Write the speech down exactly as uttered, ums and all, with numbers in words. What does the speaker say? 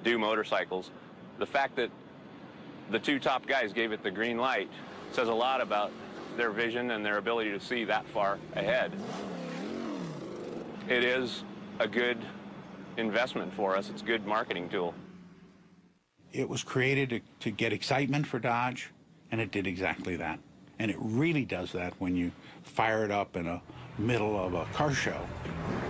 do motorcycles. The fact that the two top guys gave it the green light says a lot about their vision and their ability to see that far ahead. It is a good investment for us. It's a good marketing tool. It was created to, to get excitement for Dodge, and it did exactly that. And it really does that when you fire it up in the middle of a car show.